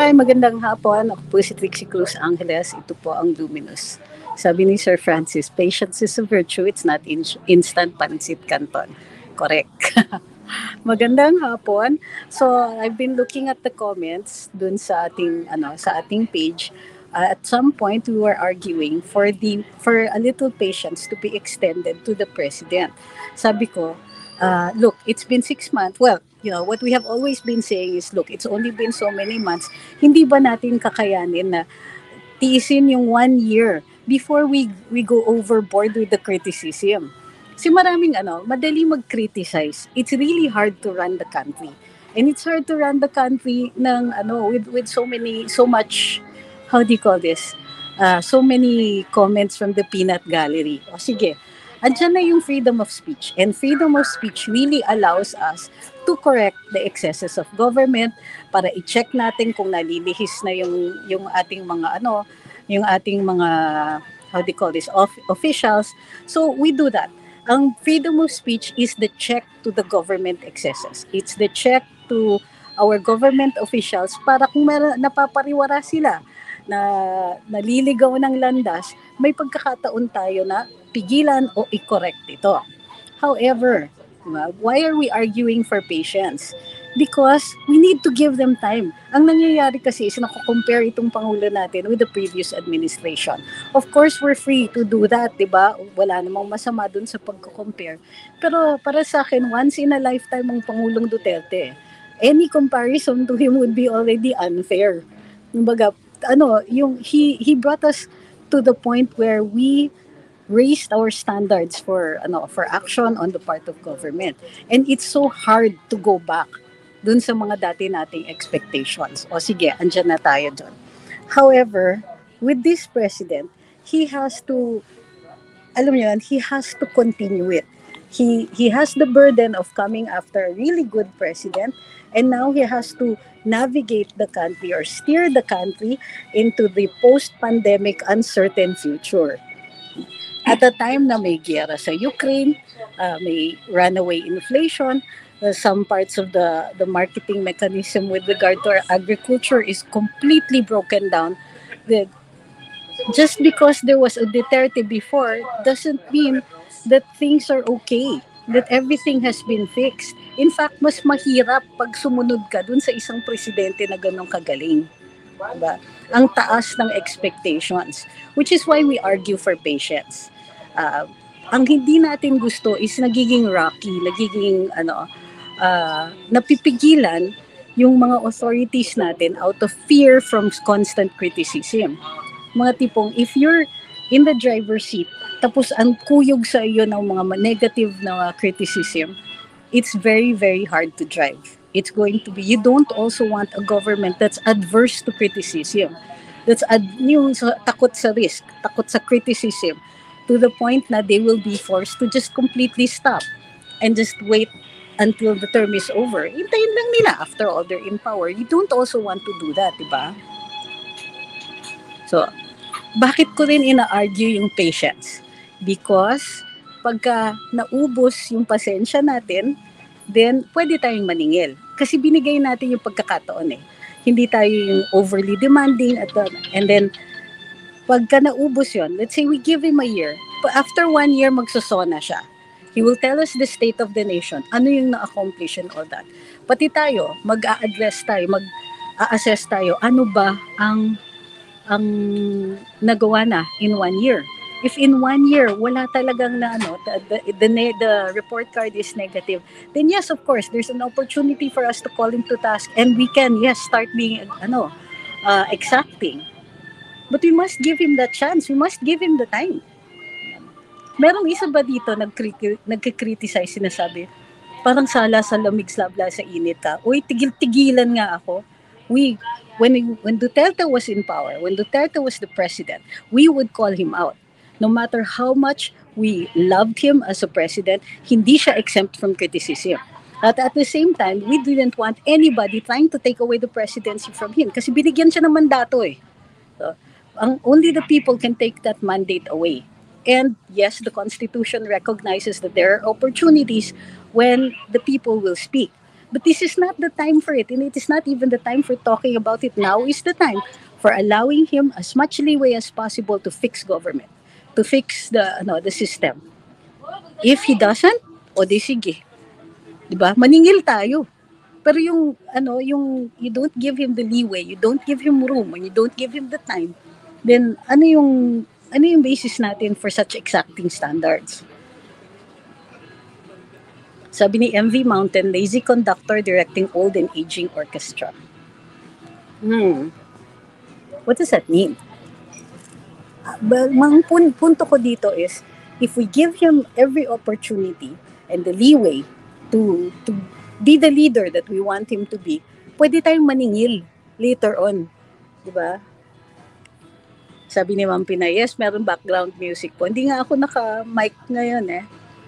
Hi, magandang hapon. Ako po si Trixie Cruz Angeles. Ito po ang Luminous. Sabi ni Sir Francis, patience is a virtue. It's not instant pancit canton. Correct. Magandang hapon. So, I've been looking at the comments dun sa ating page. At some point we were arguing for a little patience to be extended to the president. Sabi ko, look, it's been 6 months. Well, what we have always been saying is, look, it's only been so many months. Hindi ba natin kakayanin na tiisin yung 1 year before we go overboard with the criticism? Kasi maraming madali mag-criticize. It's really hard to run the country. And it's hard to run the country ng with so much, how do you call this? So many comments from the peanut gallery. O sige, andyan na yung freedom of speech. And freedom of speech really allows us to correct the excesses of government para i-check natin kung nalilihis na yung ating mga yung ating mga, how do you call this, officials. So we do that. Ang freedom of speech is the check to the government excesses. It's the check to our government officials para kung napapariwara sila na naliligaw ng landas, may pagkakataon tayo na pigilan o i-correct ito. However, why are we arguing for patience? Because we need to give them time. Ang nangyayari kasi is nako-compare itong Pangulo natin with the previous administration. Of course, we're free to do that, di ba? Wala namang masama dun sa pagko-compare. Pero para sa akin, once in a lifetime ang Pangulong Duterte. Any comparison to him would be already unfair. Kumbaga, he brought us to the point where we raised our standards for action on the part of government. And it's so hard to go back dun sa mga dati nating expectations. O sige, andyan na tayo dun. However, with this president, he has to continue it. He has the burden of coming after a really good president, and now he has to navigate the country or steer the country into the post-pandemic uncertain future. At a time na may giyera sa Ukraine, may runaway inflation, some parts of the marketing mechanism with regard to our agriculture is completely broken down. Just because there was a Duterte before doesn't mean that things are okay, that everything has been fixed. In fact, mas mahirap pag sumunod ka dun sa isang presidente na ganong kagaling. Diba? Ang taas ng expectations, which is why we argue for patience. Ang hindi natin gusto is nagiging rocky, napipigilan yung mga authorities natin out of fear from constant criticism. Mga tipong, if you're in the driver's seat, tapos ang kuyog sa iyo ng mga negative na criticism, it's very, very hard to drive. It's going to be, you don't also want a government that's adverse to criticism. That's yung takot sa risk, takot sa criticism, to the point na they will be forced to just completely stop and just wait until the term is over. Hintayin lang nila after all they're in power. You don't also want to do that, di ba? So, bakit ko rin ina-argue yung patience? Because pagka naubos yung pasensya natin, then pwede tayong maningil. Kasi binigay natin yung pagkakataon eh. Hindi tayo yung overly demanding and then pagka naubos yun, let's say we give him a year. After 1 year, magsosona siya. He will tell us the state of the nation. Ano yung na-accomplish and all that. Pati tayo, mag-a-address tayo, mag-a-assess tayo. Ano ba ang nagawa na in 1 year? If in 1 year, wala talagang the report card is negative, then yes, of course, there's an opportunity for us to call him to task and we can, yes, start being, exacting. But we must give him that chance. We must give him the time. Merong isa ba dito nagkikriticize, sinasabi, parang sala sa lamig, sabla sa init ka. Uy, tigil-tigilan nga ako. When Duterte was in power, when Duterte was the president, we would call him out. No matter how much we loved him as a president, hindi siya exempt from criticism. At the same time, we didn't want anybody trying to take away the presidency from him kasi binigyan siya ng mandato eh. So, only the people can take that mandate away. And yes, the Constitution recognizes that there are opportunities when the people will speak. But this is not the time for it, and it is not even the time for talking about it. Now is the time for allowing him as much leeway as possible to fix government, to fix the system. If he doesn't, o di sige, 'di ba? Maningil tayo. Pero yung you don't give him the leeway, you don't give him room, and you don't give him the time, then ano yung basis natin for such exacting standards? Sabi ni MV Mountain, lazy conductor directing old and aging orchestra. What does that mean? Well, punto ko dito is, if we give him every opportunity and the leeway to be the leader that we want him to be, pwede tayong maningil later on. Diba? Sabi ni Ma'am Pinay, yes, meron background music po. Hindi nga ako naka-mic ngayon eh.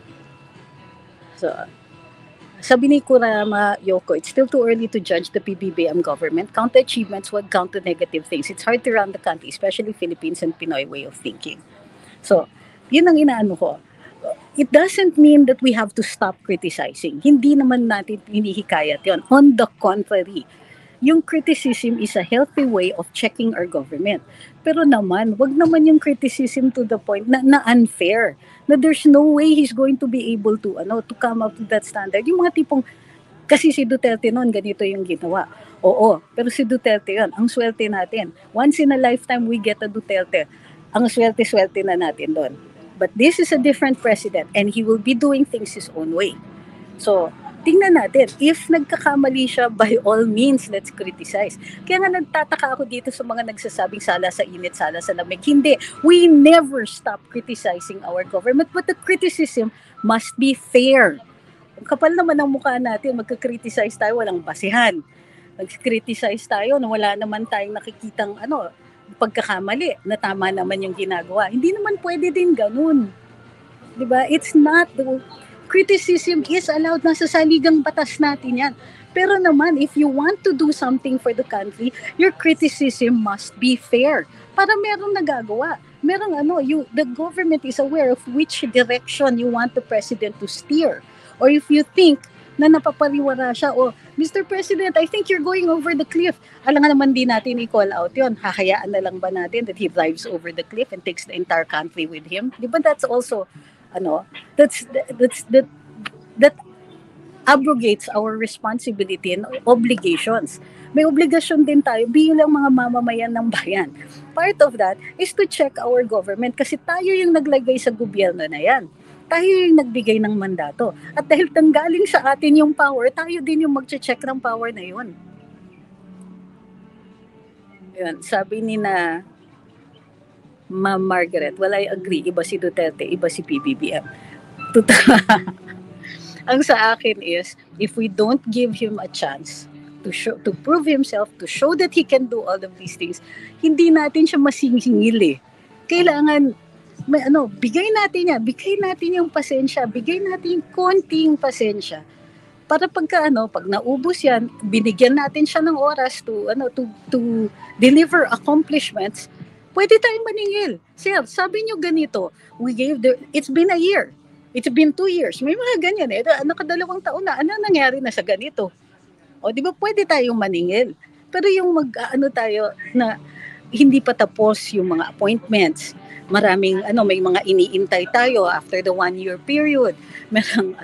So, sabi ni Kurama Yoko, it's still too early to judge the PBBM government. Count the achievements, would count the negative things. It's hard to run the country, especially Philippines and Pinoy way of thinking. So, yun ang inaano ko. It doesn't mean that we have to stop criticizing. Hindi naman natin hinihikayat yun. On the contrary, yung criticism is a healthy way of checking our government. Pero naman, wag naman yung criticism to the point na unfair. Na there's no way he's going to be able to come up with that standard. Yung mga tipong, kasi si Duterte noon, ganito yung ginawa. Oo, pero si Duterte yun, ang swerte natin. Once in a lifetime we get a Duterte. Ang swerte-swerte na natin doon. But this is a different president and he will be doing things his own way. So, tingnan natin, if nagkakamali siya, by all means, let's criticize. Kaya nga nagtataka ako dito sa mga nagsasabing sala sa init, sala sa lamig. Hindi, we never stop criticizing our government, but the criticism must be fair. Ang kapal naman ng mukha natin, magka-criticize tayo, walang basihan. Mag-criticize tayo na wala naman tayong nakikitang pagkakamali, na tama naman yung ginagawa. Hindi naman pwede din ganun. Diba? It's not criticism is allowed, nasa saligang batas natin yan. Pero naman, if you want to do something for the country, your criticism must be fair. Para merong nagagawa. Merong the government is aware of which direction you want the president to steer. Or if you think na napapariwara siya, Mr. President, I think you're going over the cliff. Alam nga naman din natin i-call out yun. Hahayaan na lang ba natin that he drives over the cliff and takes the entire country with him? Di ba that's also that abrogates our responsibility and obligations. May obligasyon din tayo bilang mga mamamayan ng bayan. Part of that is to check our government kasi tayo yung naglagay sa gobyerno na yan. Tayo yung nagbigay ng mandato. At dahil tanggaling sa atin yung power, tayo din yung mag-check ng power na yun. Yun, sabi ni na Ma'am Margaret, well, I agree. Iba si Duterte, iba si PBBM. Ang sa akin is, if we don't give him a chance to prove himself, to show that he can do all of these things, hindi natin siya masingingil eh. Kailangan, bigay natin yung pasensya, bigay natin yung konting pasensya. Para pag naubos yan, binigyan natin siya ng oras to deliver accomplishments, pwede tayong maningil. Sir, sabi nyo ganito, it's been a year. It's been 2 years. May mga ganyan eh. Nakadalawang taon na. Ano nangyari na sa ganito? O, di ba pwede tayong maningil? Pero yung tayo na hindi pa tapos yung mga appointments. Maraming, may mga iniintay tayo after the 1-year period. Merang,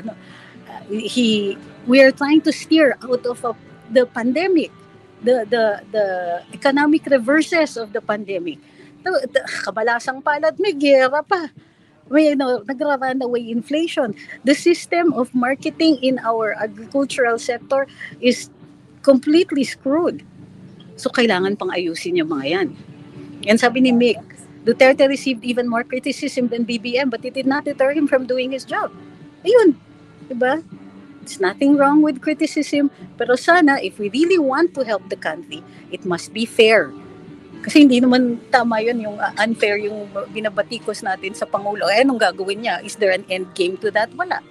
we are trying to steer out of the pandemic. The economic reverses of the pandemic. Kabalasang palad, may gera pa. May nagra-runaway inflation. The system of marketing in our agricultural sector is completely screwed. So kailangan pang ayusin yung mga yan. Yan sabi ni Mick, Duterte received even more criticism than BBM but it did not deter him from doing his job. Ayun, diba? It's nothing wrong with criticism, pero sana if we really want to help the country, it must be fair. Kasi hindi naman tama yun, yung unfair yung binabatikos natin sa Pangulo. Anong gagawin niya? Is there an end game to that? Wala.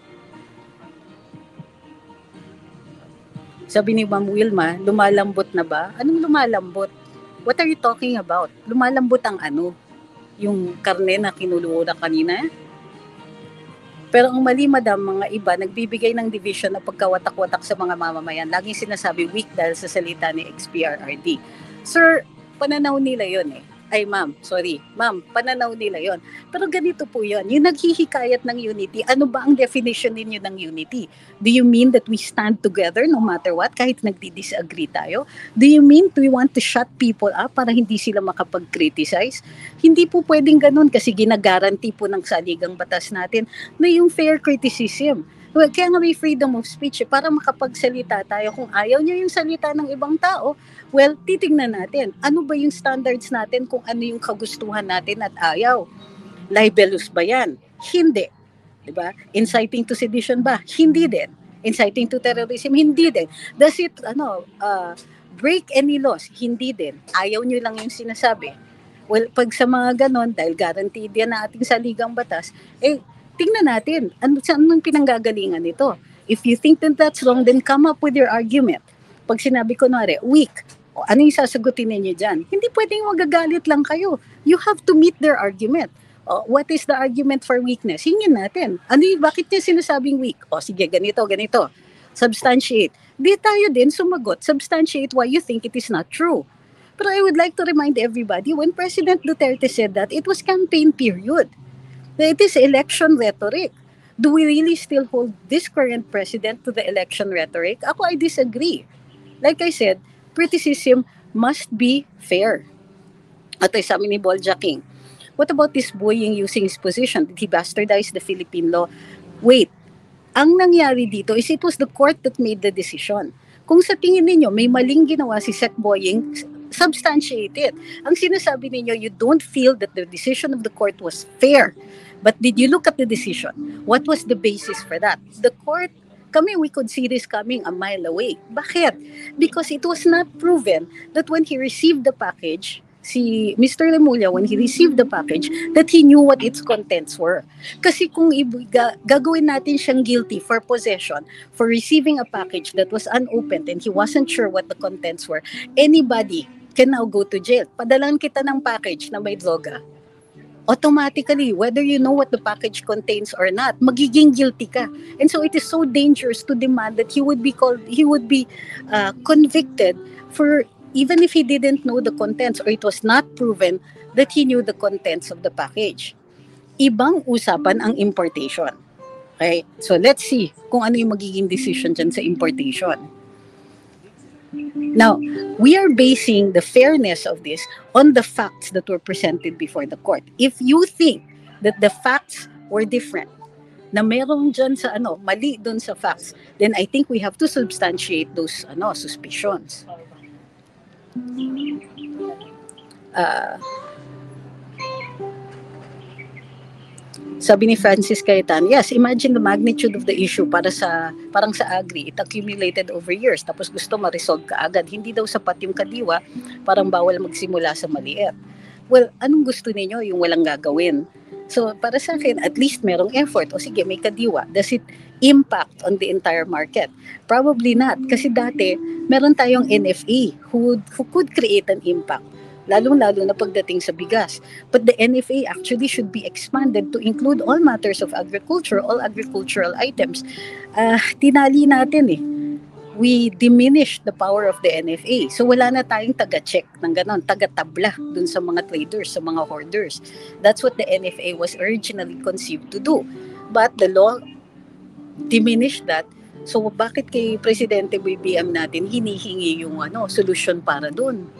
Sabi ni Ma'am Wilma, lumalambot na ba? Anong lumalambot? What are you talking about? Lumalambot ang Yung karne na kinulo na kanina? Pero ang mali, madam, mga iba, nagbibigay ng division na pagkawatak-watak sa mga mamamayan. Laging sinasabi weak dahil sa salita ni XPRRD. Sir, pananaw nila yon eh. Ay ma'am, sorry. Ma'am, pananaw nila yon. Pero ganito po yon. Yung naghihikayat ng unity, ano ba ang definition ninyo ng unity? Do you mean that we stand together no matter what, kahit nagdi-disagree tayo? Do you mean we want to shut people up para hindi sila makapag-criticize? Hindi po pwedeng ganun kasi ginagaranti po ng saligang batas natin na yung fair criticism. Well, kaya nga may freedom of speech para makapagsalita tayo. Kung ayaw niya yung salita ng ibang tao, well, titingnan natin. Ano ba yung standards natin kung ano yung kagustuhan natin at ayaw? Libelous ba yan? Hindi. Diba? Inciting to sedition ba? Hindi din. Inciting to terrorism? Hindi din. Does it break any laws? Hindi din. Ayaw nyo lang yung sinasabi. Well, pag sa mga ganon, dahil guaranteed yan na ating saligang batas, tingnan natin, anong pinanggagalingan nito? If you think that that's wrong, then come up with your argument. Pag sinabi ko weak, ano yung sasagutin ninyo dyan? Hindi pwedeng magagalit lang kayo. You have to meet their argument. What is the argument for weakness? Hingin natin. Bakit niya sinasabing weak? Sige, ganito. Substantiate. Di tayo din sumagot. Substantiate why you think it is not true. But I would like to remind everybody, when President Duterte said that, it was campaign period. It is election rhetoric. Do we really still hold this current president to the election rhetoric? I disagree. Like I said, criticism must be fair. At ay sabi ni Bolja King, what about this Boying using his position? Did he bastardize the Philippine law? Wait, ang nangyari dito is it was the court that made the decision. Kung sa tingin ninyo may maling ginawa si Sec Boying, substantiate it. Ang sinasabi ninyo, you don't feel that the decision of the court was fair. But did you look at the decision? What was the basis for that? The court, we could see this coming a mile away. Bakit? Because it was not proven that when he received the package, si Mr. Remulla, when he received the package, that he knew what its contents were. Kasi kung gagawin natin siyang guilty for possession, for receiving a package that was unopened and he wasn't sure what the contents were, anybody can now go to jail. Padalan kita ng package na may droga. Automatically, whether you know what the package contains or not, magiging guilty ka. And so it is so dangerous to demand that he would be convicted for, even if he didn't know the contents or it was not proven that he knew the contents of the package. Ibang usapan ang importation. Okay? So let's see kung ano yung magiging decision dyan sa importation. Now, we are basing the fairness of this on the facts that were presented before the court. If you think that the facts were different, na meron dyan sa mali dun sa facts, then I think we have to substantiate those suspicions. Sabi ni Francis Cayetano, yes, imagine the magnitude of the issue parang sa agri, it accumulated over years, tapos gusto ma-resolve kaagad. Hindi daw sapat yung kadiwa, parang bawal magsimula sa maliit. Well, anong gusto ninyo? Yung walang gagawin. So, para sa akin, at least merong effort. O sige, may kadiwa. Does it impact on the entire market? Probably not. Kasi dati, meron tayong NFA who could create an impact. Lalong-lalo na pagdating sa bigas. But the NFA actually should be expanded to include all matters of agriculture, all agricultural items. Tinali natin We diminished the power of the NFA. So wala na tayong taga-check ng ganon, taga-tabla dun sa mga traders, sa mga hoarders. That's what the NFA was originally conceived to do. But the law diminished that. So bakit kay Presidente BBM natin hinihingi yung solution para dun?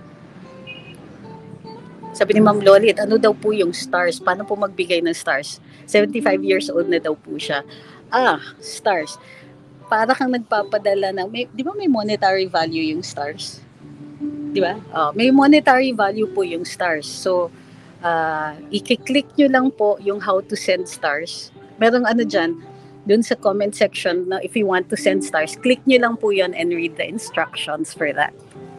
Sabi ni Ma'am Lolit, ano daw po yung stars? Paano po magbigay ng stars? 75 years old na daw po siya. Stars. Para kang nagpapadala ng, di ba may monetary value yung stars? Di ba? May monetary value po yung stars. So, i-click nyo lang po yung how to send stars. Merong dyan, dun sa comment section na if you want to send stars, click nyo lang po yan and read the instructions for that.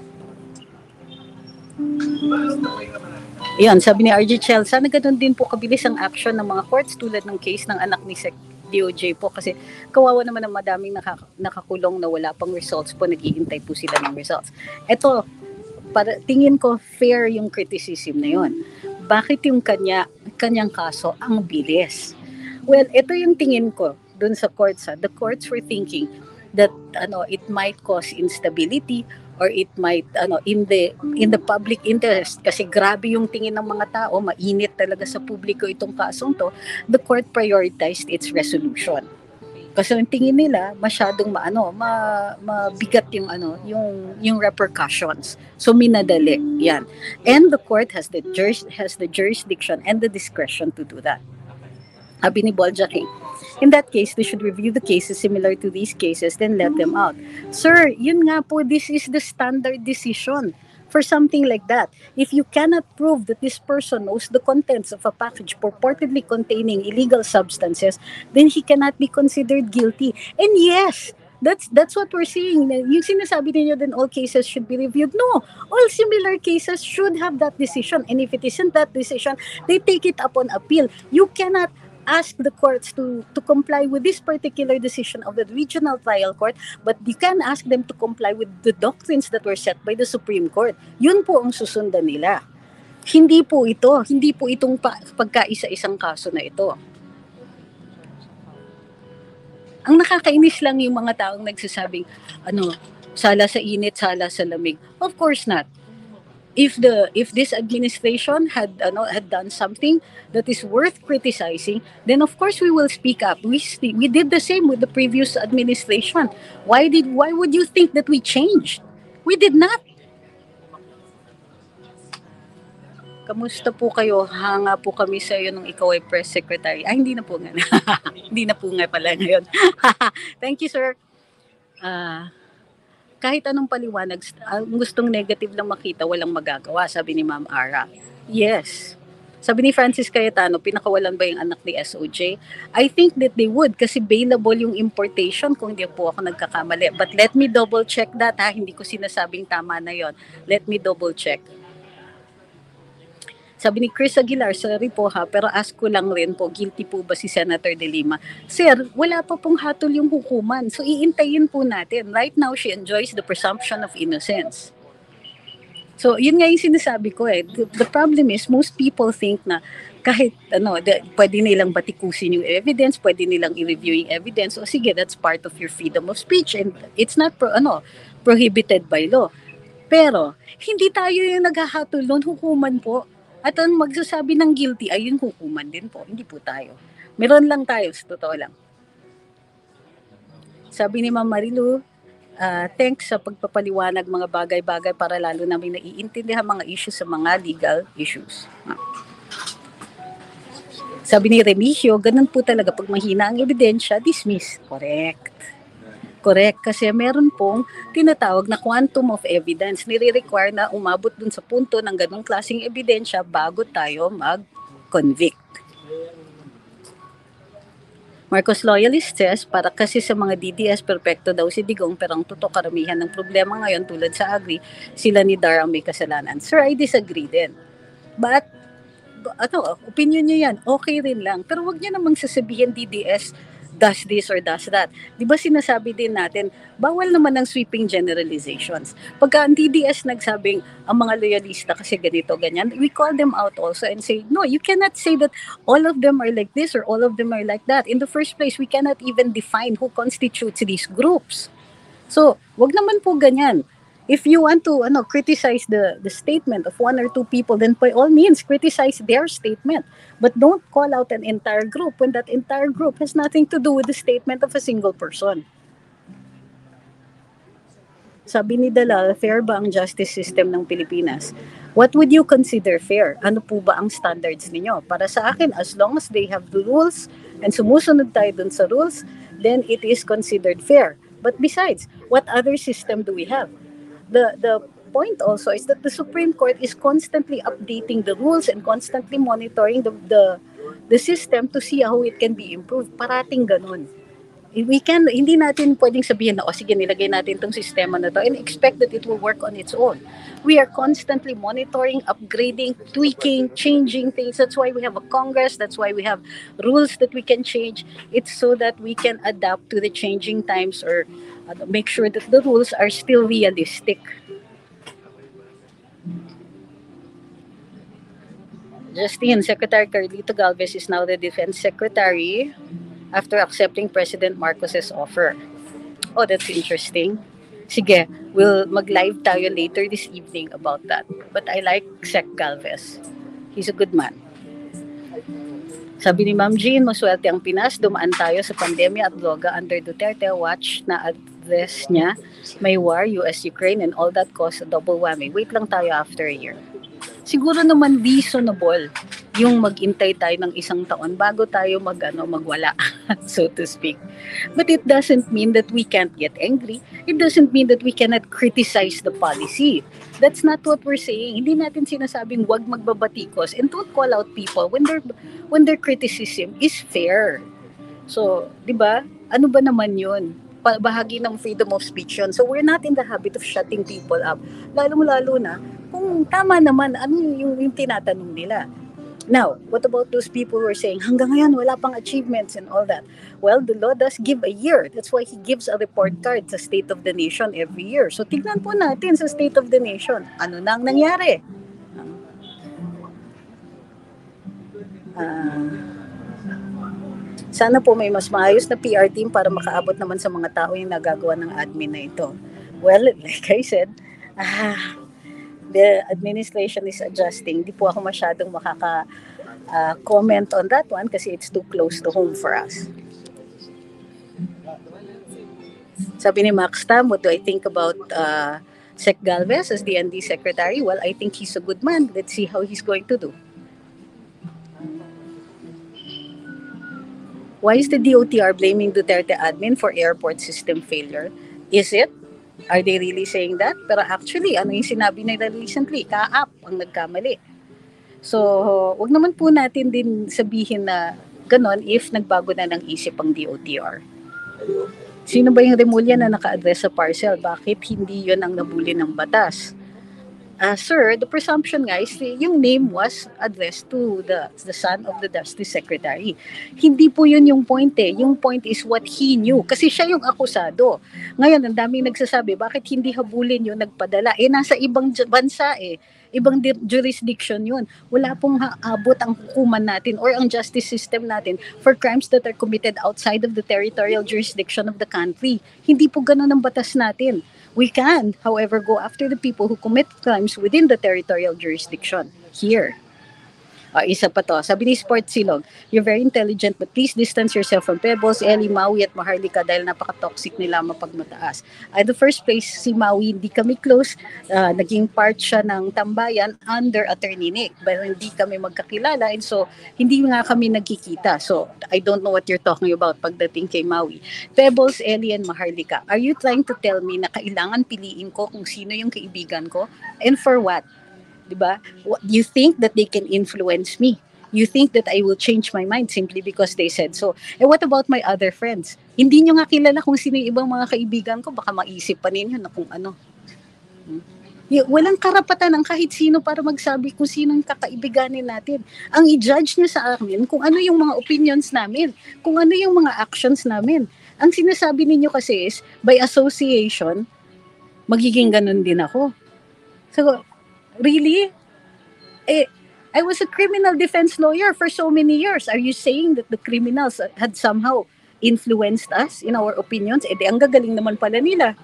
Yan, sabi ni RJ Chel, sana ganun din po kabilis ang action ng mga courts tulad ng case ng anak ni Sec DOJ po kasi kawawa naman ang madaming nakakulong na wala pang results po, naghihintay po sila ng results. Ito, para tingin ko fair yung criticism na yon. Bakit yung kanyang kaso ang bilis? Well, ito yung tingin ko dun sa courts. The courts were thinking that it might cause instability or it might in the public interest kasi grabe yung tingin ng mga tao, mainit talaga sa publiko itong kasong to. The court prioritized its resolution. Kasi yung tingin nila masyadong mabigat yung yung repercussions. So minadali 'yan. And the court has the jurisdiction and the discretion to do that. Sabi ni Boljaki, in that case, they should review the cases similar to these cases, then let them out. Sir, yun nga po, this is the standard decision for something like that. If you cannot prove that this person knows the contents of a package purportedly containing illegal substances, then he cannot be considered guilty. And yes, that's what we're seeing. Yung sinasabi niyo then all cases should be reviewed. No, all similar cases should have that decision. And if it isn't that decision, they take it up on appeal. You cannot ask the courts to comply with this particular decision of the regional trial court, but you can ask them to comply with the doctrines that were set by the Supreme Court. Yun po ang susundan nila. Hindi po itong pagkaisa-isang kaso na ito. Ang nakakainis lang yung mga taong nagsasabing, sala sa init, sala sa lamig. Of course not. If this administration had done something that is worth criticizing, then of course we will speak up. We did the same with the previous administration. Why would you think that we changed? We did not. Kamusta po kayo? Hanga po kami sa iyo nung ikaw ay press secretary. Ay, hindi na po nga. Hindi na po nga pala ngayon. Thank you, sir. Kahit anong paliwanag, gustong negative lang makita, walang magagawa, sabi ni Ma'am Ara. Yes. Sabi ni Francis Cayetano, pinakawalan ba yung anak ni SOJ? I think that they would kasi bailable yung importation kung hindi po ako nagkakamali. But let me double check that ha, hindi ko sinasabing tama na yon. Let me double check. Sabi ni Chris Aguilar, sorry po ha, pero ask ko lang rin po, guilty po ba si Senator De Lima? Sir, wala pa pong hatol yung hukuman. So iintayin po natin. Right now, she enjoys the presumption of innocence. So yun nga yung sinasabi ko eh. The problem is, most people think na kahit pwede nilang batikusin yung evidence, pwede nilang i-review yung evidence, o sige, that's part of your freedom of speech and it's not prohibited by law. Pero, hindi tayo yung naghahatol nun, hukuman po. At ang magsasabi ng guilty ay yung hukuman din po, hindi po tayo. Meron lang tayo, sa totoo lang. Sabi ni Ma'am Marilu, thanks sa pagpapaliwanag mga bagay-bagay para lalo namin naiintindihan mga issues sa mga legal issues. Sabi ni Remigio, ganun po talaga pag mahina ang ebidensya, dismiss. Correct, kasi meron pong tinatawag na quantum of evidence. Nire-require na umabot dun sa punto ng ganung klaseng ebidensya bago tayo mag-convict. Marcos Loyalist says, para kasi sa mga DDS, perfecto daw si Digong, pero ang totoo karamihan ng problema ngayon tulad sa Agri, sila ni Dar ang may kasalanan. Sir, I disagree din. But, opinion nyo yan, okay rin lang. Pero wag nyo namang sasabihin DDS does this or does that. Di ba sinasabi din natin, bawal naman ng sweeping generalizations. Pagka ang DDS nagsabing, ang mga loyalista kasi ganito, ganyan, we call them out also and say, no, you cannot say that all of them are like this or all of them are like that. In the first place, we cannot even define who constitutes these groups. So, wag naman po ganyan. If you want to criticize the statement of one or two people, then by all means, criticize their statement. But don't call out an entire group when that entire group has nothing to do with the statement of a single person. Sabi ni Dalal, fair ba ang justice system ng Pilipinas? What would you consider fair? Ano po ba ang standards ninyo? Para sa akin, as long as they have the rules and sumusunod tayo dun sa rules, then it is considered fair. But besides, what other system do we have? The point also is that the Supreme Court is constantly updating the rules and constantly monitoring the system to see how it can be improved. Parating ganun. Hindi natin pwedeng sabihin na, sige, nilagay natin itong sistema na to and expect that it will work on its own. We are constantly monitoring, upgrading, tweaking, changing things. That's why we have a Congress. That's why we have rules that we can change. It's so that we can adapt to the changing times or make sure that the rules are still realistic. Justine, Secretary Carlito Galvez is now the Defense Secretary after accepting President Marcos's offer. Oh, that's interesting. Sige, we'll mag-live tayo later this evening about that. But I like Sec Galvez. He's a good man. Sabi ni Ma'am Jean, maswerte ang Pinas, dumaan tayo sa pandemya at droga under Duterte. Watch na address niya, may war, US-Ukraine, and all that caused a double whammy. Wait lang tayo after a year. Siguro naman reasonable yung mag-intay tayo ng isang taon bago tayo magwala, so to speak. But it doesn't mean that we can't get angry. It doesn't mean that we cannot criticize the policy. That's not what we're saying. Hindi natin sinasabing wag magbabatikos and don't call out people when their criticism is fair. So, 'di ba? Ano ba naman 'yun? Bahagi ng freedom of speech yun. So, we're not in the habit of shutting people up. Lalong-lalo na kung tama naman, ano yung tinatanong nila. Now, what about those people who are saying, hanggang ngayon, wala pang achievements and all that? Well, the law does give a year. That's why he gives a report card sa State of the Nation every year. So, tignan po natin sa State of the Nation, ano nang nangyari? Sana po may mas maayos na PR team para makaabot naman sa mga tao yung nagagawa ng admin na ito. Well, like I said, the administration is adjusting. Di po ako masyadong makaka-comment on that one kasi it's too close to home for us. Sabi ni Max Tam, what do I think about Sec Galvez as the ND Secretary? Well, I think he's a good man. Let's see how he's going to do. Why is the DOTR blaming Duterte admin for airport system failure? Is it? Are they really saying that? Pero actually, ano yung sinabi nila recently? Kaap ang nagkamali. So, wag naman po natin din sabihin na ganon if nagbago na ng isip ang DOTR. Sino ba yung Remulla na naka-address sa parcel? Bakit hindi yun ang nabuli ng batas? Sir, the presumption guys, yung name was addressed to the son of the Justice Secretary. Hindi po yun yung point eh. Yung point is what he knew. Kasi siya yung akusado. Ngayon, ang daming nagsasabi, bakit hindi habulin yung nagpadala? Nasa ibang bansa eh. Ibang jurisdiction yun. Wala pong abot ang hukuman natin or ang justice system natin for crimes that are committed outside of the territorial jurisdiction of the country. Hindi po ganun ang batas natin. We can, however, go after the people who commit crimes within the territorial jurisdiction here. Isa pa to. Sabi ni Sport Silog, you're very intelligent but please distance yourself from Pebbles, Ellie, Maui at Maharlika dahil napaka-toxic nila mapagmataas. The first place, si Maui, hindi kami close. Naging part siya ng tambayan under Attorney Nick. Pero hindi kami magkakilala and so hindi nga kami nagkikita. So I don't know what you're talking about pagdating kay Maui. Pebbles, Ellie and Maharlika, are you trying to tell me na kailangan piliin ko kung sino yung kaibigan ko? And for what? Diba? You think that they can influence me. You think that I will change my mind simply because they said so. And what about my other friends? Hindi nyo nga kilala kung sino yung ibang mga kaibigan ko. Baka maisip pa ninyo na kung ano. Walang karapatan ng kahit sino para magsabi kung sino yung kakaibiganin natin. Ang i-judge nyo sa amin kung ano yung mga opinions namin. Kung ano yung mga actions namin. Ang sinasabi ninyo kasi is, by association, magiging ganun din ako. So, really? I was a criminal defense lawyer for so many years. Are you saying that the criminals had somehow influenced us in our opinions? Ang gagaling naman pala nila.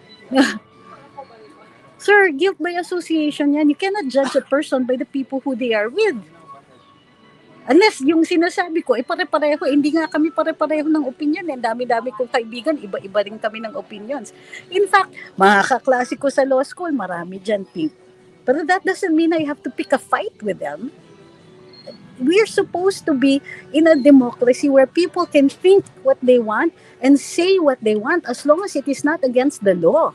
Sir, guilt by association yan. You cannot judge a person by the people who they are with. Unless yung sinasabi ko, pare-pareho, hindi nga kami pare-pareho ng opinion. Ang dami-dami kong kaibigan, iba-iba rin kami ng opinions. In fact, mga kaklase ko sa law school, marami dyan, Pink. But that doesn't mean I have to pick a fight with them. We're supposed to be in a democracy where people can think what they want and say what they want as long as it is not against the law.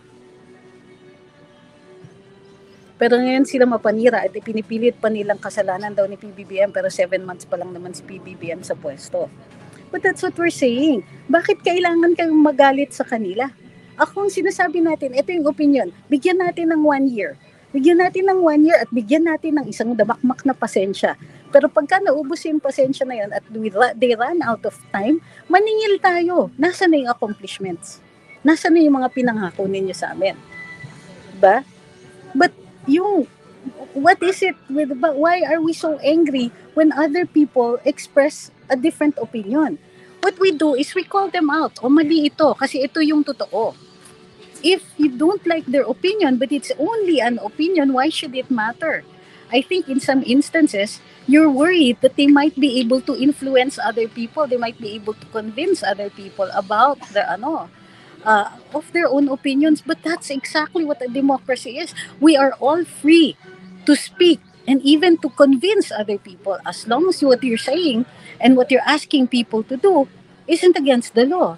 Pero ngayon sila mapanira at ipinipilit pa nilang kasalanan daw ni PBBM pero 7 months pa lang naman si PBBM sa pwesto. But that's what we're saying. Bakit kailangan kayong magalit sa kanila? Ako ang sinasabi natin, ito yung opinion, bigyan natin ng 1 year. Bigyan natin ng 1 year at bigyan natin ng isang damakmak na pasensya. Pero pagka naubos yung pasensya na yun at they run out of time, maningil tayo. Nasaan na yung accomplishments? Nasaan na yung mga pinangako ninyo sa amin? Diba? But yung What is it with, but why are we so angry when other people express a different opinion? What we do is we call them out. O mali ito kasi ito yung totoo. If you don't like their opinion, but it's only an opinion, why should it matter? I think in some instances, you're worried that they might be able to influence other people. They might be able to convince other people about the of their own opinions. But that's exactly what a democracy is. We are all free to speak and even to convince other people as long as what you're saying and what you're asking people to do isn't against the law.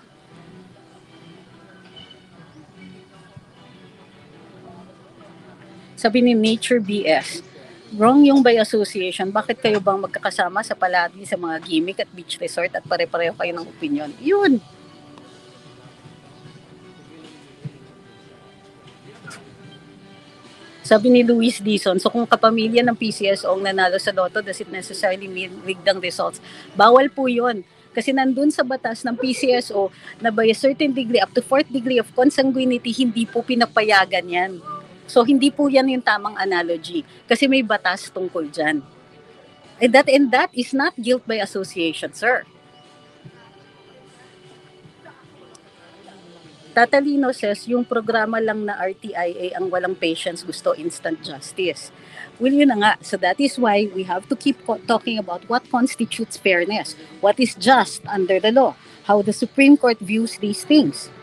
Sabi ni Nature BS, wrong yung by association. Bakit kayo bang magkakasama sa palagi sa mga gimmick at beach resort at pare-pareho kayo ng opinion? Yun. Sabi ni Luis Dizon, so kung kapamilya ng PCSO ang nanalo sa loto, does it necessarily mean rigged ang results? Bawal po yun. Kasi nandun sa batas ng PCSO na by a certain degree, up to 4th degree of consanguinity, hindi po pinapayagan yan. So hindi po yan yung tamang analogy. Kasi may batas tungkol dyan. And that is not guilt by association, sir. Tatalino says, yung programa lang na RTIA ang walang patience, gusto instant justice. Well, yun na nga. So that is why we have to keep talking about what constitutes fairness, what is just under the law, how the Supreme Court views these things.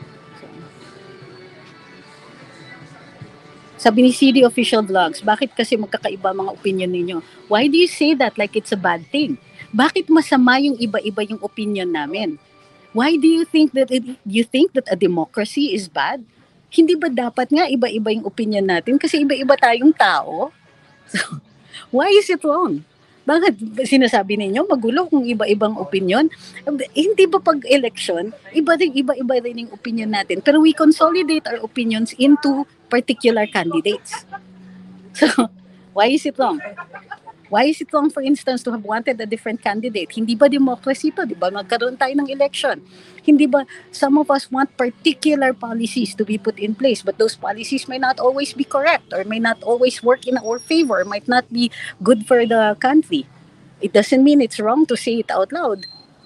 Sabi ni CD Official Vlogs, bakit kasi magkakaiba mga opinion ninyo? Why do you say that like it's a bad thing? Bakit masama yung iba-iba yung opinion namin? Why do you think that a democracy is bad? Hindi ba dapat nga iba-iba yung opinion natin kasi iba-iba tayong tao? So, why is it wrong? Bakit sinasabi ninyo magulo kung iba-ibang opinion? Hindi ba pag election, iba-iba rin yung opinion natin, pero we consolidate our opinions into particular candidates. So, why is it wrong? Why is it wrong, for instance, to have wanted a different candidate? Hindi ba democracy to? Di ba magkaroon tayo ng election? Hindi ba some of us want particular policies to be put in place, but those policies may not always be correct or may not always work in our favor, might not be good for the country. It doesn't mean it's wrong to say it out loud.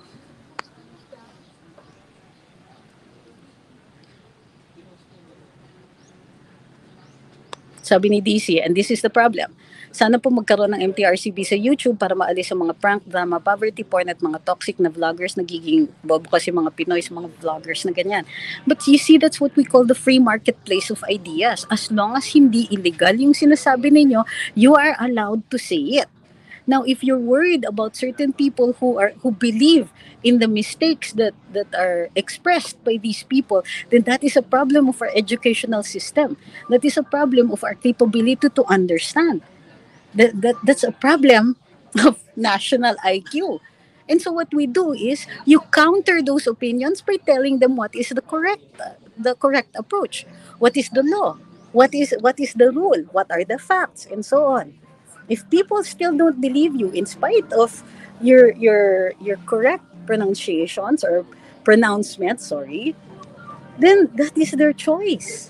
Sabi ni DC, and this is the problem. Sana po magkaroon ng MTRCB sa YouTube para maalis ang mga prank, drama, poverty porn at mga toxic na vloggers. Nagiging bobo kasi mga Pinoy sa mga vloggers na ganyan. But you see, that's what we call the free marketplace of ideas. As long as hindi illegal yung sinasabi ninyo, you are allowed to say it. Now, if you're worried about certain people who believe in the mistakes that are expressed by these people, then that is a problem of our educational system. That is a problem of our capability to understand. That's a problem of national IQ. And so what we do is you counter those opinions by telling them what is the correct approach. What is the law? What is the rule? What are the facts? And so on. If people still don't believe you in spite of your correct pronunciations or pronouncements, then that is their choice.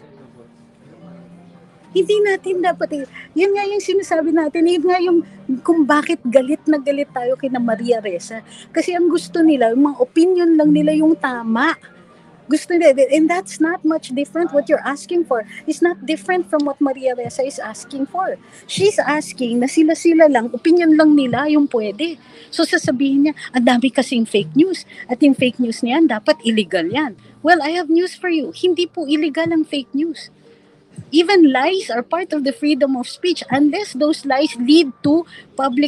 Hindi natin dapat, yun nga yung sinasabi natin, yun nga yung kung bakit galit na galit tayo kina Maria Ressa. Kasi ang gusto nila, yung mga opinion lang nila yung tama. Gusto nila, and that's not much different. What you're asking for is not different from what Maria Ressa is asking for. She's asking na sila-sila lang, opinion lang nila yung pwede. So sasabihin niya, ang dami kasing fake news. At yung fake news niyan, dapat illegal yan. Well, I have news for you. Hindi po illegal ang fake news. Even lies are part of the freedom of speech unless those lies lead to public,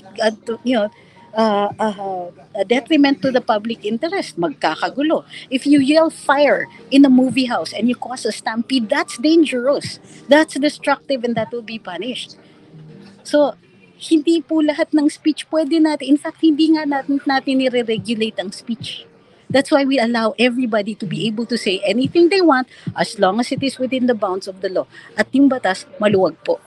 a detriment to the public interest. Magkakagulo. If you yell fire in a movie house and you cause a stampede, that's dangerous. That's destructive and that will be punished. So, hindi po lahat ng speech pwede natin. In fact, hindi nga natin nire-regulate ang speech. That's why we allow everybody to be able to say anything they want as long as it is within the bounds of the law. At yung batas, maluwag po.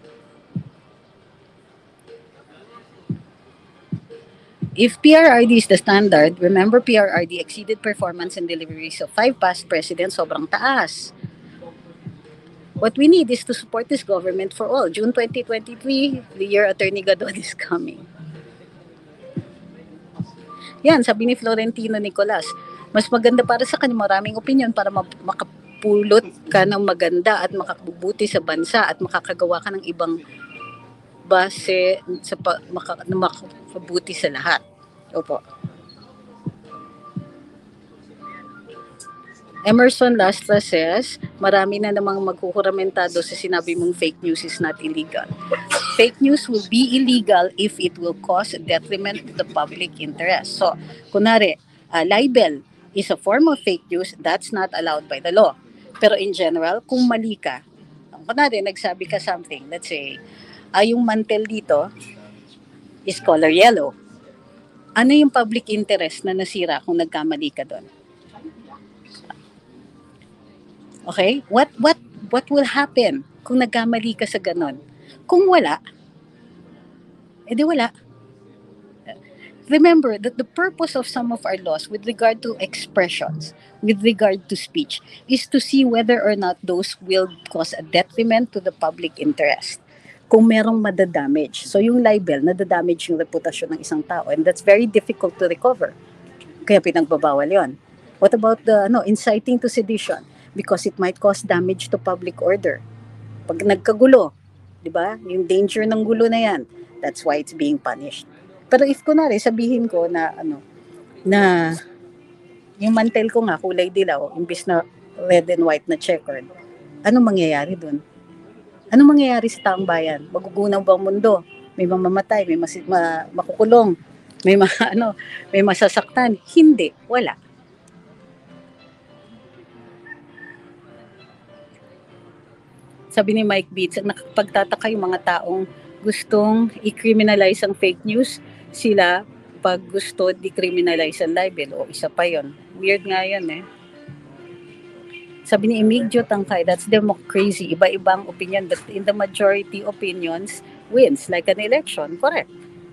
If PRRD is the standard, remember PRRD exceeded performance and deliveries of 5 past presidents, sobrang taas. What we need is to support this government for all. June 2023, the year Attorney Gadon is coming. Yan, sabi ni Florentino Nicolas, mas maganda para sa kanya maraming opinion para makapulot ka ng maganda at makabubuti sa bansa at makakagawa ka ng ibang base sa makabuti sa lahat. Opo. Emerson Lastra says, marami na namang magkukuramentado sa sinabi mong fake news is not illegal. Fake news will be illegal if it will cause a detriment to the public interest. So, kunwari, libel is a form of fake news, that's not allowed by the law. Pero in general, kung mali ka, kunwari, nagsabi ka something, let's say, yung mantel dito is color yellow. Ano yung public interest na nasira kung nagkamali ka doon? Okay? What will happen kung nagkamali ka sa ganon? Kung wala, edi wala. Remember that the purpose of some of our laws with regard to expressions, with regard to speech, is to see whether or not those will cause a detriment to the public interest. Kung merong madadamage. So yung libel, nadadamage yung reputasyon ng isang tao, and that's very difficult to recover. Kaya pinagbabawal yon. What about the inciting to sedition? Because it might cause damage to public order. Pag nagkagulo, di ba? Yung danger ng gulo na yan, that's why it's being punished. Pero if kunwari sabihin ko na na yung mantel ko nga kulay dilaw imbis na red and white na checkered, anong mangyayari dun? Anong mangyayari sa taong bayan? Magugunaw ba ang mundo? May mamamatay, may makukulong, may may masasaktan? Hindi, wala. Sabi ni Mike Beats, nakapagtataka yung mga taong gustong i-criminalize ang fake news, sila pag gusto decriminalize ang libel. O isa pa yon. Weird nga yan eh. Sabi ni Emigdio Tangkay, that's democracy. Iba-ibang opinion, but in the majority opinions wins, like an election. Correct.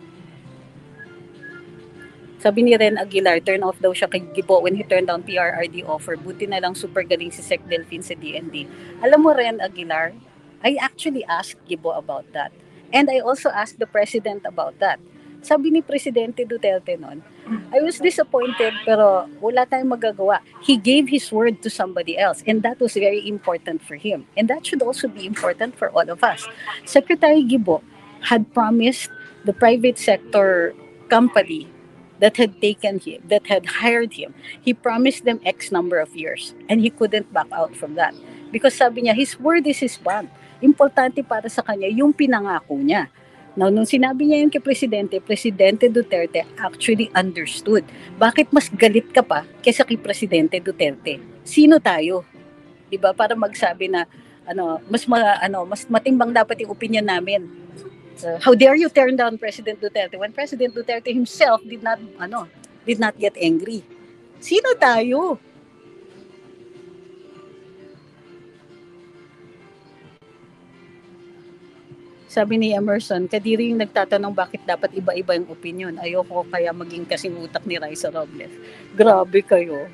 Sabi ni Ren Aguilar, turn off daw siya kay Gibo when he turned down PRRD offer. Buti na lang super galing si Sec Delphine sa DND. Alam mo, Ren Aguilar, I actually asked Gibo about that. And I also asked the President about that. Sabi ni Presidente Duterte noon, I was disappointed pero wala tayong magagawa. He gave his word to somebody else and that was very important for him. And that should also be important for all of us. Secretary Gibo had promised the private sector company that had taken him, that had hired him, he promised them X number of years and he couldn't back out from that. Because sabi niya, his word is his bond. Importante para sa kanya yung pinangako niya. Now, nung sinabi niya yun kay Presidente Duterte actually understood. Bakit mas galit ka pa kaysa kay Presidente Duterte? Sino tayo? 'Di ba? Para magsabi na mas matimbang dapat yung opinion namin. So, how dare you turn down President Duterte when President Duterte himself did not get angry? Sino tayo? Sabi ni Emerson, kadiri yung nagtatanong bakit dapat iba-iba yung opinion. Ayoko kaya maging kasing utak ni Raisa Robles. Grabe kayo.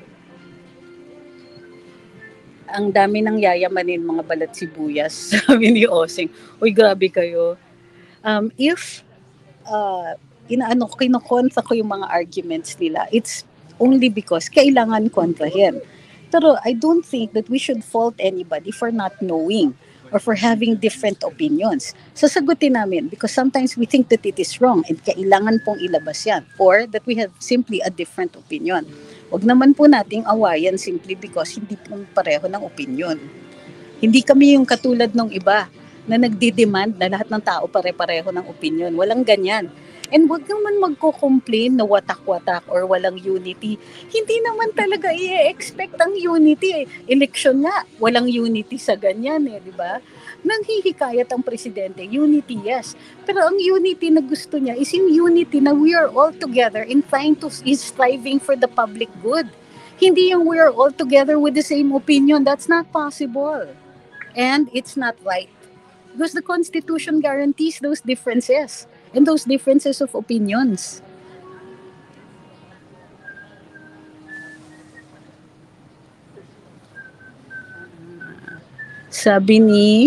Ang dami ng yayamanin mga balat sibuyas. Sabi ni Osing, uy grabe kayo. If kinukontra ko yung mga arguments nila, it's only because kailangan kontrahin. Pero I don't think that we should fault anybody for not knowing or for having different opinions. Sasagutin namin because sometimes we think that it is wrong and kailangan pong ilabas yan or that we have simply a different opinion. Huwag naman po nating awayan simply because hindi po pareho ng opinion. Hindi kami yung katulad ng iba na nagdi-demand na lahat ng tao pare-pareho ng opinion. Walang ganyan. And wag naman magko-complain na watak-watak or walang unity. Hindi naman talaga i-expect ang unity. Election nga, walang unity sa ganyan di ba? Nanghihikayat ang presidente, unity yes. Pero ang unity na gusto niya is yung unity na we are all together in striving for the public good. Hindi yung we are all together with the same opinion. That's not possible. And it's not right. Because the Constitution guarantees those differences and those differences of opinions. Sabi ni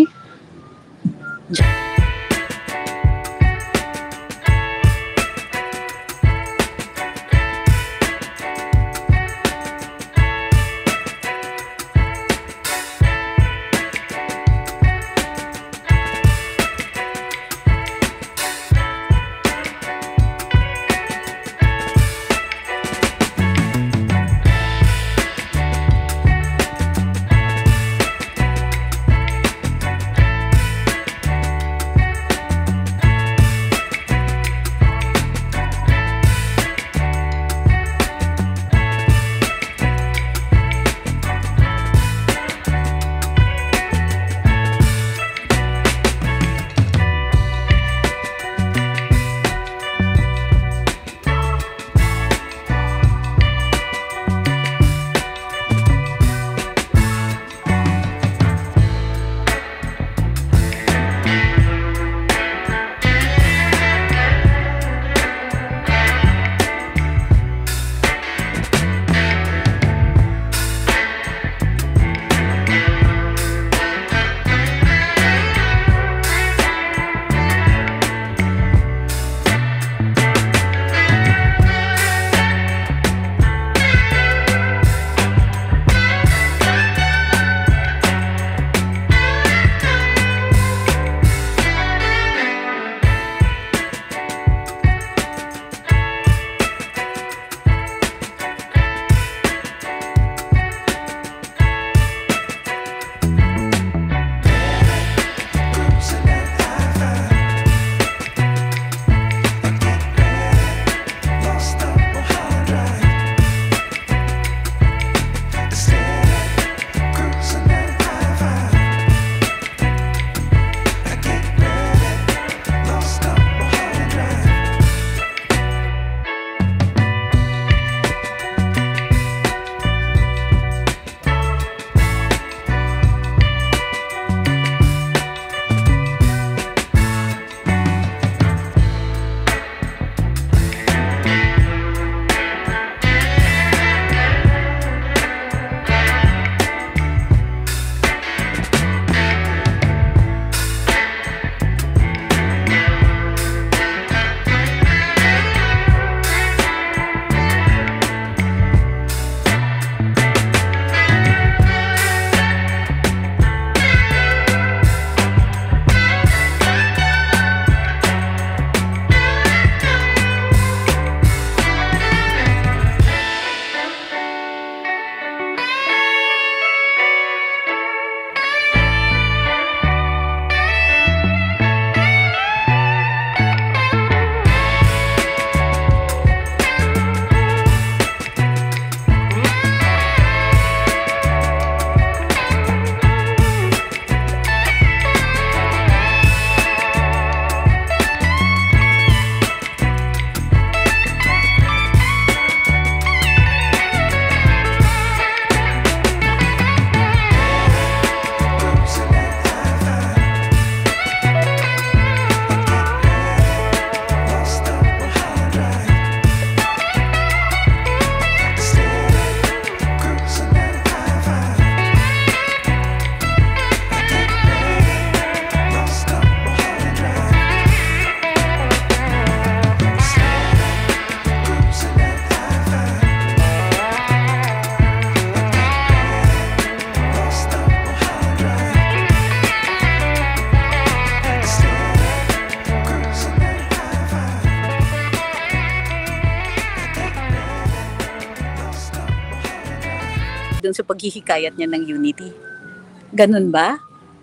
dun sa paghihikayat niya ng unity. Ganun ba?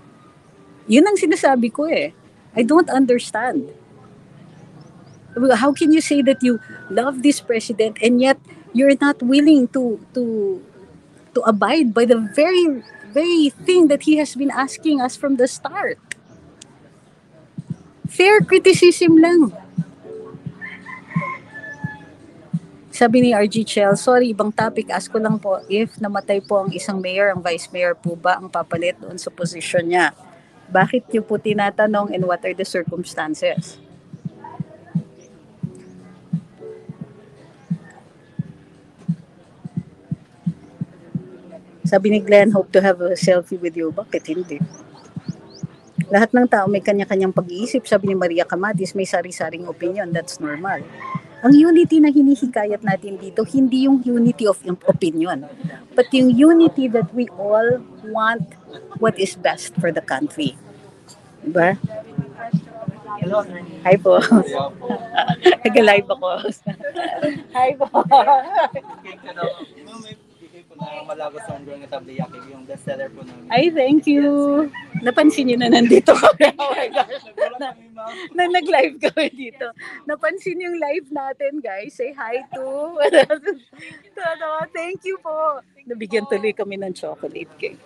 Yun ang sinasabi ko eh. I don't understand. How can you say that you love this president and yet you're not willing to abide by the very thing that he has been asking us from the start? Fair criticism lang. Sabi ni RG Chell, sorry, ibang topic. Ask ko lang po, if namatay po ang isang mayor, ang vice mayor po ba ang papalit doon sa posisyon niya? Bakit niyo po tinatanong and what are the circumstances? Sabi ni Glenn, hope to have a selfie with you. Bakit hindi? Lahat ng tao may kanya-kanyang pag-iisip. Sabi ni Maria Camatis, may sari-saring opinion. That's normal. Ang unity na hinihikayat natin dito, hindi yung unity of opinion, but yung unity that we all want what is best for the country. Diba? Hi po. Nag-live ako. Hi po. Malagos homegrown na tableyaki, yung bestseller po namin. Ay, thank you. Napansin niyo na nandito kami. Oh my gosh. Na nag-live kami dito. Napansin yung live natin, guys. Say hi to. Thank you po. Nabigyan tuloy kami ng chocolate cake.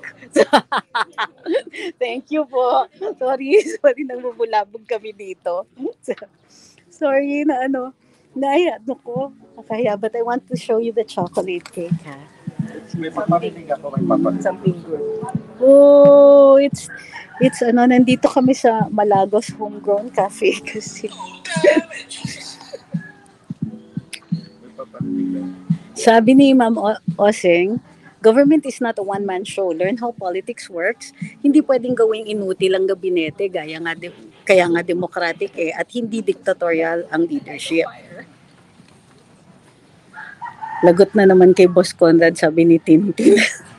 Thank you po. Sorry nang bubulabog kami dito. Sorry na ko. Kaya, but I want to show you the chocolate cake, ha? May paparinig ako, may paparinig. Something good. Oh, it's nandito kami sa Malagos Homegrown Cafe kasi sabi ni Ma'am Oseng, government is not a one-man show. Learn how politics works. Hindi pwedeng gawing inutil ang gabinete, kaya nga democratic at hindi dictatorial ang leadership. Lagot na naman kay Boss Conrad, sabi ni Tintin.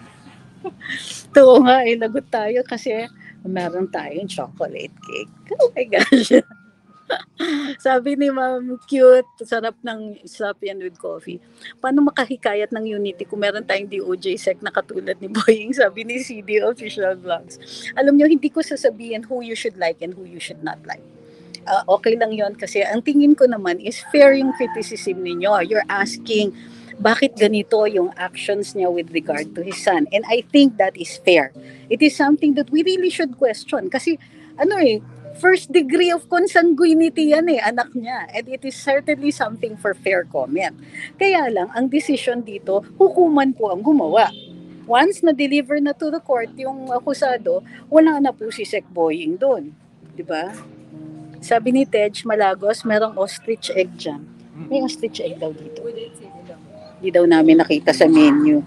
Oo nga, lagot tayo kasi meron tayong chocolate cake. Oh my gosh. Sabi ni Ma'am Cute, sarap yan with coffee. Paano makahikayat ng unity kung meron tayong DOJ sec na katulad ni Boying, sabi ni CD Official Vlogs. Alam nyo, hindi ko sasabihin who you should like and who you should not like. Okay lang yon kasi ang tingin ko naman is fair yung criticism ninyo. You're asking, bakit ganito yung actions niya with regard to his son? And I think that is fair. It is something that we really should question. Kasi, first degree of consanguinity yan anak niya. And it is certainly something for fair comment. Kaya lang, ang decision dito, hukuman po ang gumawa. Once na-deliver na to the court yung akusado, wala na po si Sec Boying doon. Diba? Sabi ni Tej Malagos, merong ostrich egg dyan. May ostrich egg daw dito. Hindi daw namin nakita sa menu.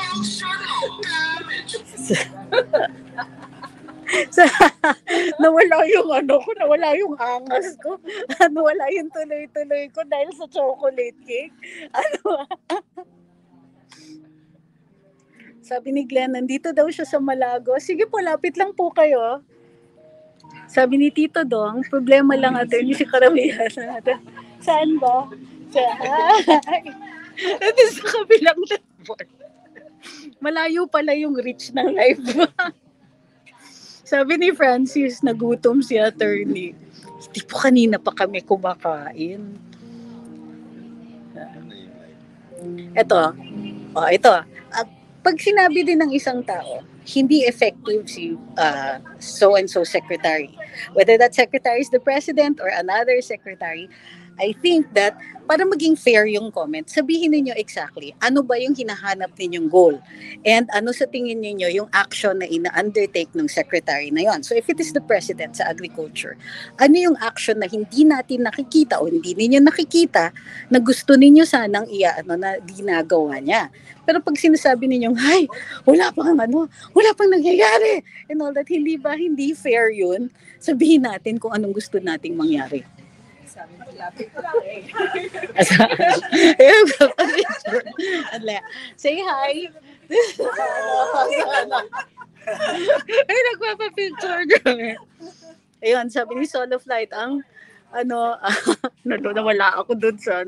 Nawala yung angas ko. Nawala yung tuloy-tuloy ko dahil sa chocolate cake. Sabi ni Glenn, nandito daw siya sa Malagos. Sige po, lapit lang po kayo. Sabi ni Tito Dong, problema lang attorney si karamihan natin. Saan ba? Ito sa kabilang network. Malayo pala yung reach ng live. Sabi ni Francis, nagutom si attorney. Hindi po kanina pa kami kumakain. Ito. Pag sinabi din ng isang tao, hindi effective si so-and-so secretary. Whether that secretary is the president or another secretary, I think that para maging fair yung comment, sabihin niyo exactly ano ba yung hinahanap ninyong goal and ano sa tingin niyo yung action na ina-undertake ng secretary na yon. So if it is the president sa agriculture, ano yung action na hindi natin nakikita o hindi ninyo nakikita na gusto ninyo sanang na ginagawa niya. Pero pag sinasabi ninyong, hay, wala pang nangyayari and all that, hindi fair yun. Sabihin natin kung anong gusto nating mangyari. Say hi. Ay, nagpapapicture. Ayun, sabi ni Soul of Light, nawala ako dun sa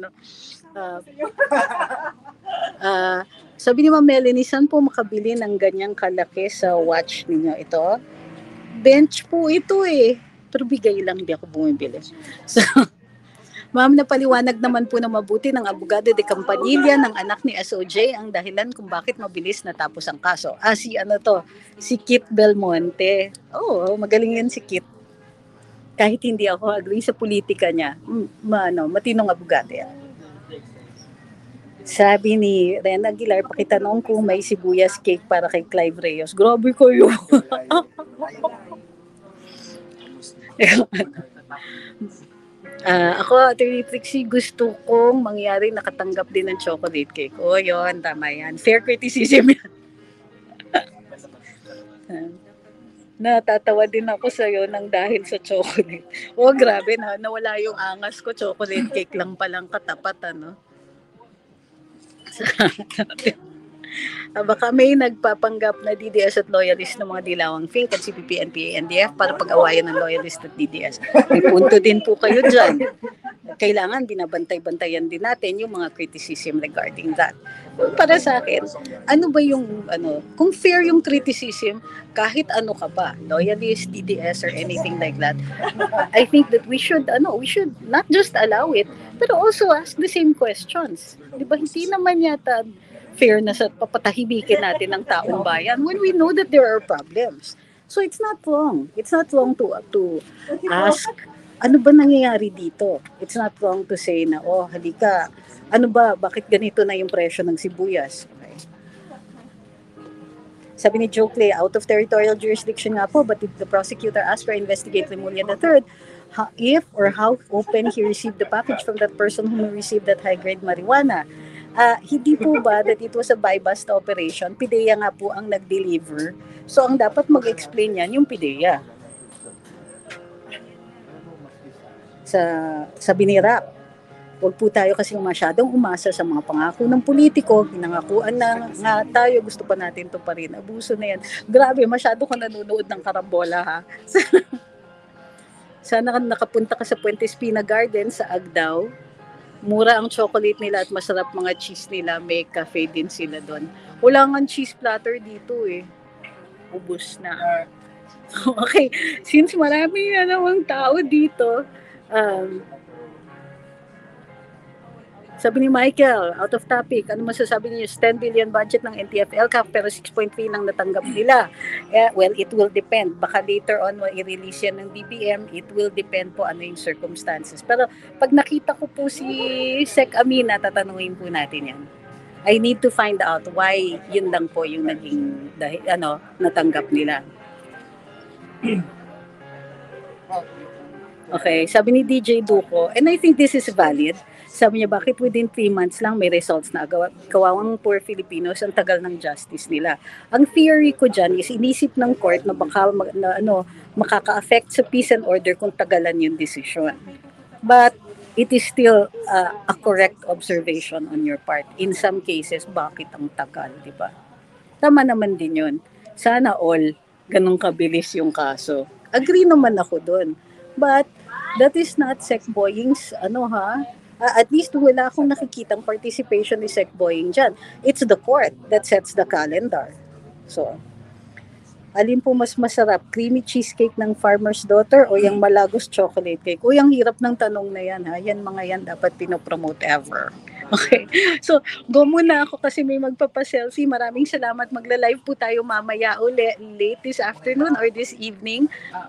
sabi ni Ma'am Melanie, saan po makabili ng ganyang kalaki sa watch ninyo? Ito? Bench po ito pero bigay lang, di ako bumibili. So, Ma'am, napaliwanag naman po na mabuti ng abogado de Campanilla ng anak ni SOJ ang dahilan kung bakit mabilis natapos ang kaso. Si Kit Belmonte. Magaling yan si Kit. Kahit hindi ako agree sa politika niya, matinong abogado yan. Sabi ni Ren Aguilar, pakitanong kung may sibuyas cake para kay Clive Reyes. Grabe kayo. Ako, Atty. Trixie, gusto kong mangyari nakatanggap din ng chocolate cake. Yun, tama yan. Fair criticism yan. Natatawa din ako sa'yo ng dahil sa chocolate. Oh, grabe na. Nawala yung angas ko. Chocolate cake lang palang katapat, ano? Baka may nagpapanggap na DDS at loyalist ng mga dilawang fake at CPP, NPA, NDF para pag-awayan ng loyalist at DDS. May punto din po kayo dyan. Kailangan binabantay-bantayan din natin yung mga criticism regarding that. Para sa akin, ano ba yung, kung fair yung criticism, kahit ano ka ba, loyalist, DDS, or anything like that, I think that we should not just allow it, pero also ask the same questions. Di ba, hindi naman yata fairness at papatahibikin natin ng taong bayan when we know that there are problems. So it's not wrong. It's not wrong to ask, ano ba nangyayari dito? It's not wrong to say na, oh, halika, ano ba, bakit ganito na yung presyo ng sibuyas? Okay. Sabi ni Joe Clay, out of territorial jurisdiction nga po, but if the prosecutor asked for investigate Remulla III, if or how open he received the package from that person who received that high-grade marijuana, hindi po ba that it was a buy-bust operation? PIDEA nga po ang nag-deliver. So, ang dapat mag-explain yan, yung PIDEA. Sabi ni Rap, huwag po tayo kasi masyadong umasa sa mga pangako ng politiko. Pinangakuan na nga tayo, gusto pa natin to pa rin. Abuso na yan. Grabe, masyado ko nanonood ng karambola, ha? Sana nakapunta ka sa Puente Espina Garden sa Agdao. Mura ang chocolate nila at masarap mga cheese nila. May cafe din sila doon. Wala nga cheese platter dito eh. Ubus na. Okay, since marami na namang tao dito, sabi ni Michael, out of topic, ano masasabi niyo? 10 billion budget ng NTF-LCAC pero 6.3 lang natanggap nila. Well, it will depend. Baka later on, i-release yan ng DBM, it will depend po ano yung circumstances. Pero pag nakita ko po si Sec Amina, tatanungin po natin yan. I need to find out why yun lang po yung naging, natanggap nila. Okay, sabi ni DJ Duco, and I think this is valid. Sabi niya, bakit within 3 months lang may results na kawawang poor Filipinos, ang tagal ng justice nila. Ang theory ko dyan is inisip ng court na baka makaka-affect sa peace and order kung tagalan yung decision. But it is still a correct observation on your part. In some cases, bakit ang tagal, di ba? Tama naman din yun. Sana all, ganun kabilis yung kaso. Agree naman ako dun. But that is not Sec Boying's, at least wala akong nakikitang participation ni Sec Boying dyan. It's the court that sets the calendar. So, alin po mas masarap? Creamy cheesecake ng farmer's daughter o yung Malagos chocolate cake? O yung hirap ng tanong na yan, ha? Yan mga yan dapat pinopromote ever. Okay. So, go muna ako kasi may magpapaselfie. Maraming salamat. Magla-live po tayo mamaya uli late this afternoon or this evening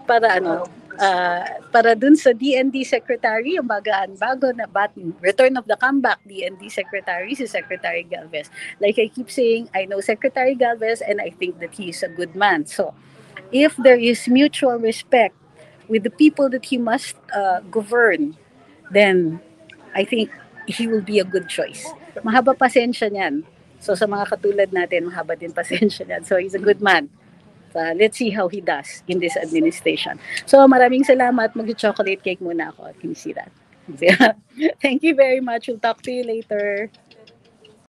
para dun sa DND Secretary, yung bago na return of the comeback DND Secretary, si Secretary Galvez. Like I keep saying, I know Secretary Galvez and I think that he is a good man. So, if there is mutual respect with the people that he must govern, then I think he will be a good choice. Mahaba pasensya niyan. So sa mga katulad natin, mahaba din pasensya niyan. So he's a good man. Let's see how he does in this administration. So maraming salamat. Mag-chocolate cake muna ako. Can you see that? Thank you very much. We'll talk to you later.